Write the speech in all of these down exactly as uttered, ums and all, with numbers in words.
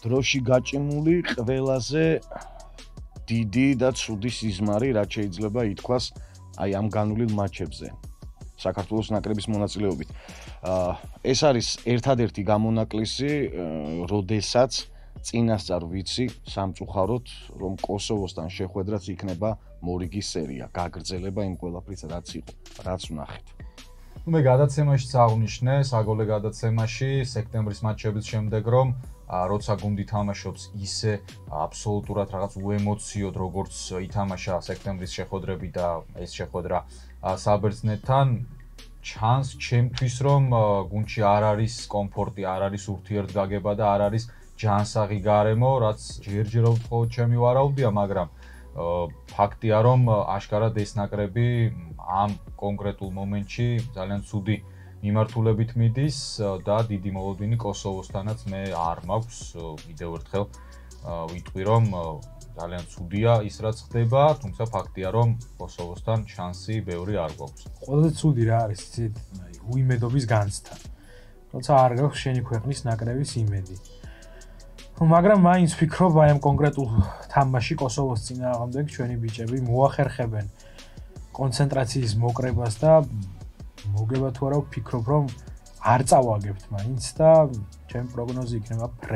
დროში გაჭიმული ყველაზე დიდი და ცუდი სიზმარი, რაც შეიძლება ითქვას აი ამ განვლილ მატჩებზე საქართველოს ნაკრების მონაწილეობით. ეს არის ერთადერთი გამონაკლისი, როდესაც წინასწარ ვიცი სამწუხაროდ, რომ კოსოვოსთან შეხვედრაც იქნება მორიგის სერია, გაგრძელება იმ ყველაფრის, რაც იყო, რაც ვნახეთ. მე გადაცემაშიც აღვნიშნე, საგოლე გადაცემაში, სექტემბრის მატჩების შემდეგ, რომ როცა გუნდი თამაშობს ისე აბსოლუტურად რაღაც უემოციოდ, როგორც ითამაშა სექტემბრის შეხვედრები და ეს შეხვედრა საბერძნეთთან, ჩანს ჩემთვის, რომ გუნდში არ არის კომფორტი, არ არის ურთიერთგაგება და არ არის ჯანსაღი გარემო, რაც ჯერჯერობით მხოლოდ ჩემი ვარაუდია, მაგრამ ფაქტია, რომ აშკარად ეს ნაკრები ამ კონკრეტულ მომენტში ძალიან ცუდი მიმართულებით მიდის და დიდი მოლოდინი კოსოვოსთანაც მე არ მაქვს. კიდევ ერთხელ ვიტყვი, რომ ძალიან ცუდია ის რაც ხდება, თუმცა ფაქტია, რომ კოსოვოსთან შანსი ბევრი არ გვაქვს. ყველაზე ცუდი რა არის, იცით, უიმედობის განცდა. როცა არ გაქვს შენი ქვეყნის ნაკრების იმედი. მაგრამ მაინც ვფიქრობ, აი ამ კონკრეტულ თამაში კოსოვოს წინააღმდეგ ჩვენი ბიჭები მოახერხებენ კონცენტრაციის მოკრებას და მოგება თუ არა ვფიქრობ, რომ არ წავაგებთ მაინც და ჩემი პროგნოზი იქნება ფრე.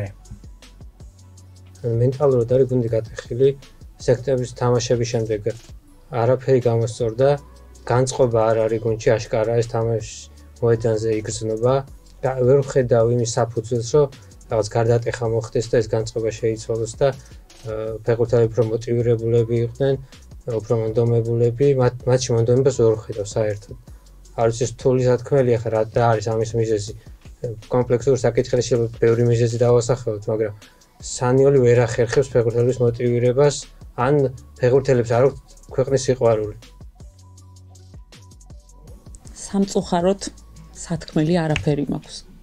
მენტალურად არის გუნდი გატეხილი, სექტემბრის თამაშების შემდეგ არაფერი გამოსწორდა, განწყობა არ არის გუნდში, აშკარა ეს თამაში მოედანზე იგრძნობა და ვერ ვხედავ იმის საფუძველს, რომ რაღაც გარდატეხა მოხდეს და ეს განწყობა შეიცვალოს და ფეხბურთელები უფრო მოტივირებულები იყვნენ, უფრო მონდომებულები, მათში მონდომებას ვერ ვხედავ საერთოდ. არ ვიცი რთული სათქმელია ხა რა არის ამის მიზეზი. კომპლექსური საკითხი ბევრი მიზეზი დავასახელოთ, მაგრამ სანიოლი ვერ ახერხებს ფეხბურთელების მოტივირებას, ან ფეხბურთელებს არ აქვს ქვეყნის სიყვარული. სამწუხაროდ სათქმელი არაფერი მაქვს.